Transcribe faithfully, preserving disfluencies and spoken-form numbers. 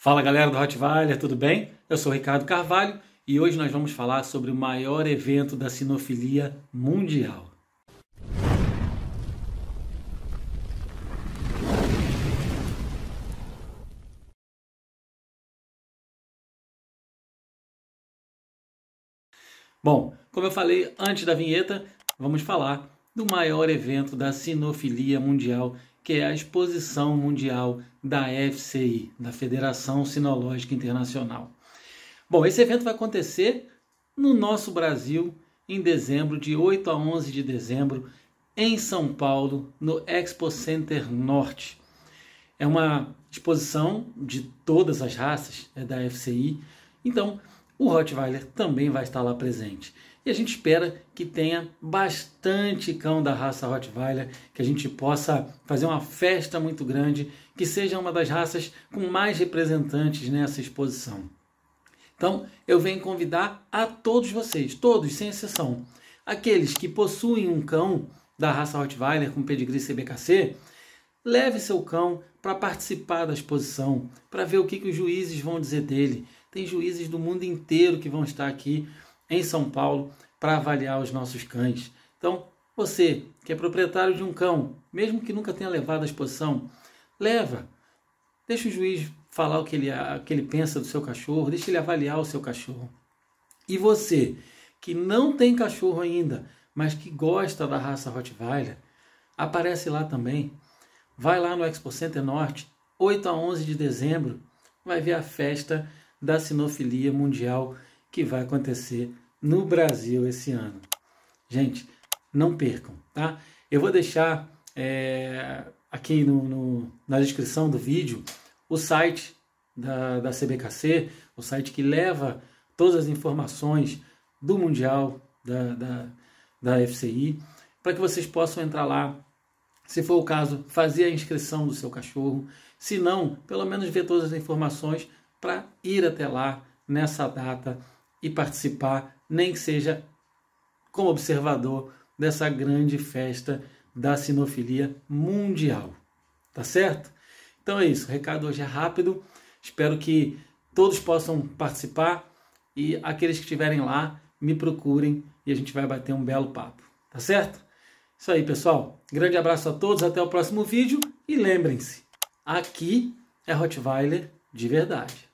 Fala galera do Rottweiler, tudo bem? Eu sou o Ricardo Carvalho e hoje nós vamos falar sobre o maior evento da sinofilia mundial. Bom, como eu falei antes da vinheta, vamos falar do maior evento da sinofilia mundial, que é a Exposição Mundial da F C I, da Federação Sinológica Internacional. Bom, esse evento vai acontecer no nosso Brasil em dezembro, de oito a onze de dezembro, em São Paulo, no Expo Center Norte. É uma exposição de todas as raças, é da F C I, então o Rottweiler também vai estar lá presente. E a gente espera que tenha bastante cão da raça Rottweiler, que a gente possa fazer uma festa muito grande, que seja uma das raças com mais representantes nessa exposição. Então, eu venho convidar a todos vocês, todos, sem exceção, aqueles que possuem um cão da raça Rottweiler com pedigree C B K C, leve seu cão para participar da exposição, para ver o que, que os juízes vão dizer dele. Tem juízes do mundo inteiro que vão estar aqui em São Paulo para avaliar os nossos cães. Então, você que é proprietário de um cão, mesmo que nunca tenha levado à exposição, leva. Deixa o juiz falar o que ele, o que ele pensa do seu cachorro, deixa ele avaliar o seu cachorro. E você que não tem cachorro ainda, mas que gosta da raça Rottweiler, aparece lá também. Vai lá no Expo Center Norte, oito a onze de dezembro, vai ver a festa da sinofilia mundial que vai acontecer no Brasil esse ano. Gente, não percam, tá? Eu vou deixar é, aqui no, no, na descrição do vídeo o site da, da C B K C, o site que leva todas as informações do Mundial da, da, da F C I, para que vocês possam entrar lá, se for o caso, fazer a inscrição do seu cachorro, se não, pelo menos ver todas as informações para ir até lá nessa data e participar, nem que seja como observador dessa grande festa da sinofilia mundial. Tá certo? Então é isso, o recado hoje é rápido, espero que todos possam participar e aqueles que estiverem lá me procurem e a gente vai bater um belo papo. Tá certo? Isso aí, pessoal. Grande abraço a todos, até o próximo vídeo e lembrem-se, aqui é Rottweiler de verdade.